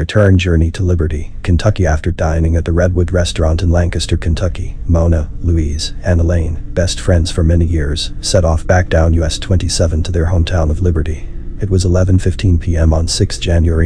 Return journey to Liberty, Kentucky. After dining at the Redwood restaurant in Lancaster, Kentucky, Mona, Louise, and Elaine, best friends for many years, set off back down US 27 to their hometown of Liberty. It was 11:15 p.m. on 6 January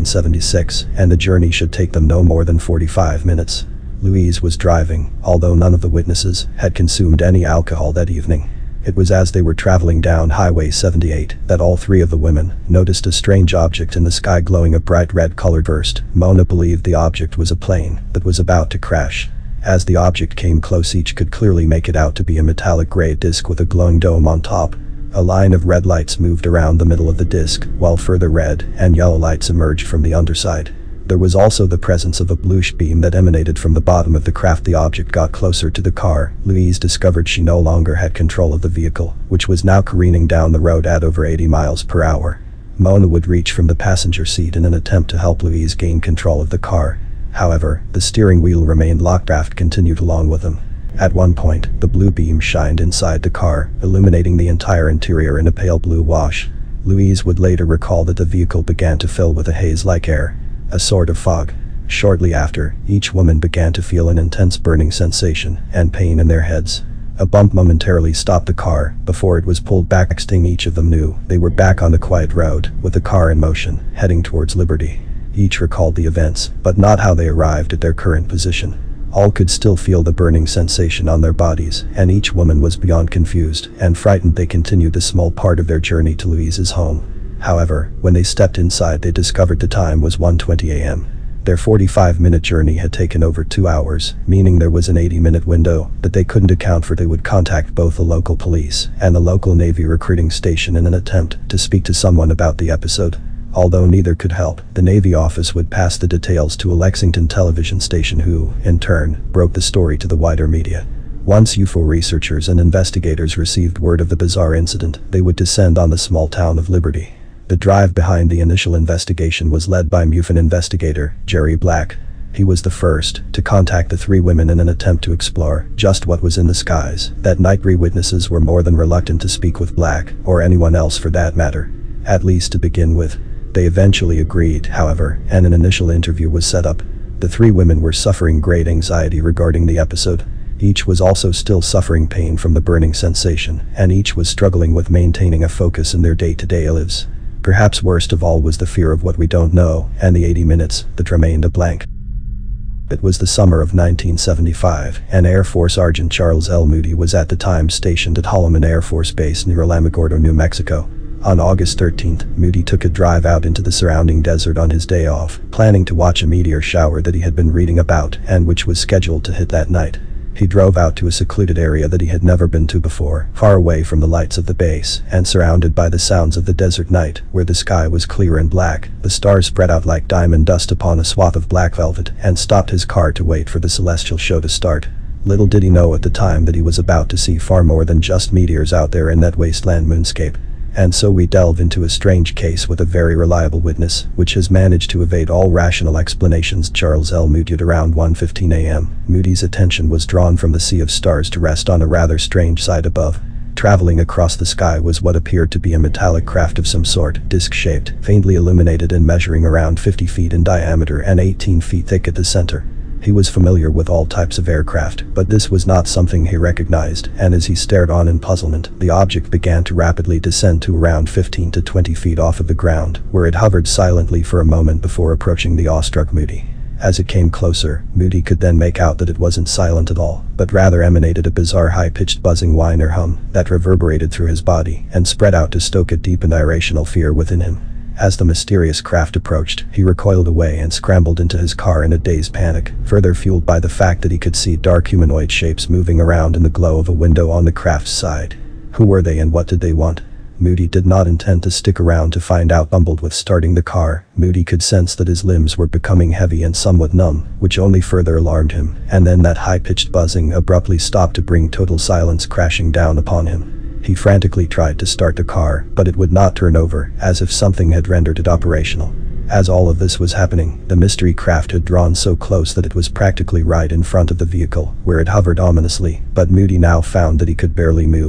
1976, and the journey should take them no more than 45 minutes. Louise was driving, although none of the witnesses had consumed any alcohol that evening. It was as they were traveling down Highway 78 that all three of the women noticed a strange object in the sky glowing a bright red color. First, Mona believed the object was a plane that was about to crash. As the object came close, each could clearly make it out to be a metallic gray disc with a glowing dome on top. A line of red lights moved around the middle of the disc, while further red and yellow lights emerged from the underside. There was also the presence of a bluish beam that emanated from the bottom of the craft. The object got closer to the car. Louise discovered she no longer had control of the vehicle, which was now careening down the road at over 80 miles per hour. Mona would reach from the passenger seat in an attempt to help Louise gain control of the car. However, the steering wheel remained locked. Craft continued along with them. At one point, the blue beam shined inside the car, illuminating the entire interior in a pale blue wash. Louise would later recall that the vehicle began to fill with a haze-like air, a sort of fog. Shortly after, each woman began to feel an intense burning sensation and pain in their heads. A bump momentarily stopped the car before it was pulled back. Next thing each of them knew, they were back on the quiet road, with the car in motion, heading towards Liberty. Each recalled the events, but not how they arrived at their current position. All could still feel the burning sensation on their bodies, and each woman was beyond confused and frightened. They continued the small part of their journey to Louise's home. However, when they stepped inside, they discovered the time was 1:20 a.m. Their 45-minute journey had taken over 2 hours, meaning there was an 80-minute window that they couldn't account for. They would contact both the local police and the local Navy recruiting station in an attempt to speak to someone about the episode. Although neither could help, the Navy office would pass the details to a Lexington television station who, in turn, broke the story to the wider media. Once UFO researchers and investigators received word of the bizarre incident, they would descend on the small town of Liberty. The drive behind the initial investigation was led by MUFON investigator Jerry Black. He was the first to contact the three women in an attempt to explore just what was in the skies that night. Three witnesses were more than reluctant to speak with Black, or anyone else for that matter, at least to begin with. They eventually agreed, however, and an initial interview was set up. The three women were suffering great anxiety regarding the episode. Each was also still suffering pain from the burning sensation, and each was struggling with maintaining a focus in their day-to-day lives. Perhaps worst of all was the fear of what we don't know, and the 80 minutes that remained a blank. It was the summer of 1975, and Air Force Sergeant Charles L. Moody was at the time stationed at Holloman Air Force Base near Alamogordo, New Mexico. On August 13th, Moody took a drive out into the surrounding desert on his day off, planning to watch a meteor shower that he had been reading about and which was scheduled to hit that night. He drove out to a secluded area that he had never been to before, far away from the lights of the base and surrounded by the sounds of the desert night, where the sky was clear and black, the stars spread out like diamond dust upon a swath of black velvet, and stopped his car to wait for the celestial show to start. Little did he know at the time that he was about to see far more than just meteors out there in that wasteland moonscape. And so we delve into a strange case with a very reliable witness, which has managed to evade all rational explanations. Charles L. Moody. At around 1:15 a.m., Moody's attention was drawn from the sea of stars to rest on a rather strange sight above. Traveling across the sky was what appeared to be a metallic craft of some sort, disc-shaped, faintly illuminated and measuring around 50 feet in diameter and 18 feet thick at the center. He was familiar with all types of aircraft, but this was not something he recognized, and as he stared on in puzzlement, the object began to rapidly descend to around 15 to 20 feet off of the ground, where it hovered silently for a moment before approaching the awestruck Moody. As it came closer, Moody could then make out that it wasn't silent at all, but rather emanated a bizarre high-pitched buzzing whine or hum that reverberated through his body and spread out to stoke a deep and irrational fear within him. As the mysterious craft approached, he recoiled away and scrambled into his car in a dazed panic, further fueled by the fact that he could see dark humanoid shapes moving around in the glow of a window on the craft's side. Who were they and what did they want? Moody did not intend to stick around to find out. Bumbled with starting the car, Moody could sense that his limbs were becoming heavy and somewhat numb, which only further alarmed him, and then that high-pitched buzzing abruptly stopped to bring total silence crashing down upon him. He frantically tried to start the car, but it would not turn over, as if something had rendered it operational. As all of this was happening, the mystery craft had drawn so close that it was practically right in front of the vehicle, where it hovered ominously, but Moody now found that he could barely move.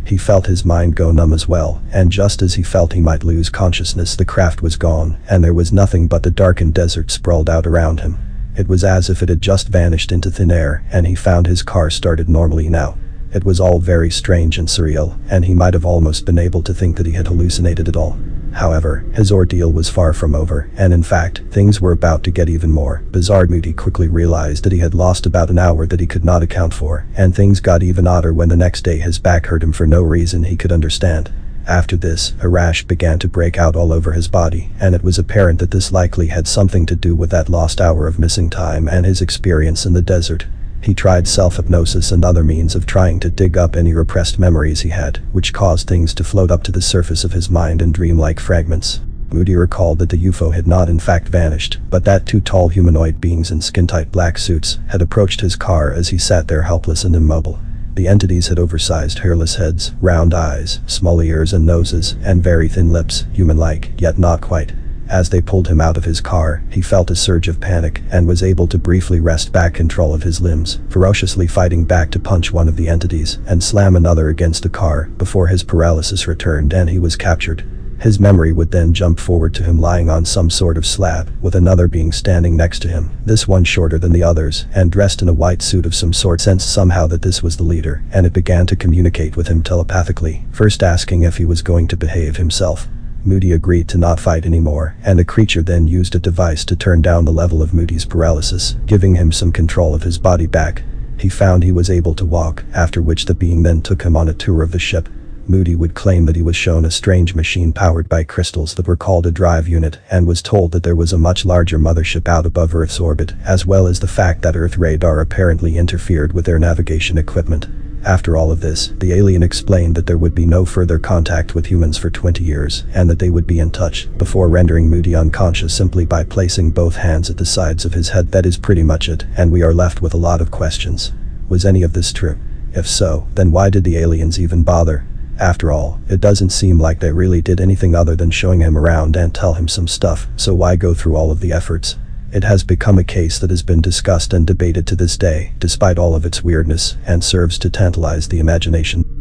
He felt his mind go numb as well, and just as he felt he might lose consciousness, the craft was gone, and there was nothing but the darkened desert sprawled out around him. It was as if it had just vanished into thin air, and he found his car started normally now. It was all very strange and surreal, and he might have almost been able to think that he had hallucinated it all. However, his ordeal was far from over, and in fact, things were about to get even more bizarre. Moody quickly realized that he had lost about an hour that he could not account for, and things got even odder when the next day his back hurt him for no reason he could understand. After this, a rash began to break out all over his body, and it was apparent that this likely had something to do with that lost hour of missing time and his experience in the desert. He tried self-hypnosis and other means of trying to dig up any repressed memories he had, which caused things to float up to the surface of his mind in dreamlike fragments. Moody recalled that the UFO had not in fact vanished, but that two tall humanoid beings in skin-tight black suits had approached his car as he sat there helpless and immobile. The entities had oversized hairless heads, round eyes, small ears and noses, and very thin lips, human-like, yet not quite. As they pulled him out of his car, he felt a surge of panic and was able to briefly wrest back control of his limbs, ferociously fighting back to punch one of the entities and slam another against the car before his paralysis returned and he was captured. His memory would then jump forward to him lying on some sort of slab, with another being standing next to him, this one shorter than the others and dressed in a white suit of some sort. Sensed somehow that this was the leader, and it began to communicate with him telepathically, first asking if he was going to behave himself. Moody agreed to not fight anymore, and the creature then used a device to turn down the level of Moody's paralysis, giving him some control of his body back. He found he was able to walk, after which the being then took him on a tour of the ship. Moody would claim that he was shown a strange machine powered by crystals that were called a drive unit, and was told that there was a much larger mothership out above Earth's orbit, as well as the fact that Earth radar apparently interfered with their navigation equipment. After all of this, the alien explained that there would be no further contact with humans for 20 years, and that they would be in touch, before rendering Moody unconscious simply by placing both hands at the sides of his head. That is pretty much it, and we are left with a lot of questions. Was any of this true? If so, then why did the aliens even bother? After all, it doesn't seem like they really did anything other than showing him around and tell him some stuff, so why go through all of the efforts? It has become a case that has been discussed and debated to this day, despite all of its weirdness, and serves to tantalize the imagination.